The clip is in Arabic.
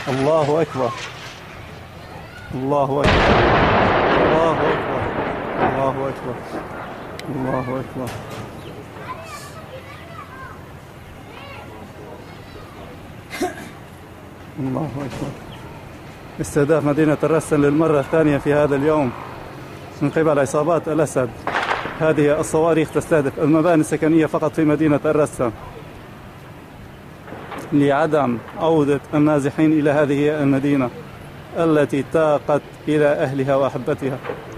الله أكبر، الله أكبر، الله أكبر، الله أكبر، الله أكبر. الله أكبر. استهداف مدينة الرسا للمرة الثانية في هذا اليوم من قبل عصابات الأسد. هذه الصواريخ تستهدف المباني السكنية فقط في مدينة الرسا لعدم عودة النازحين إلى هذه المدينة التي تاقت إلى أهلها وأحبتها.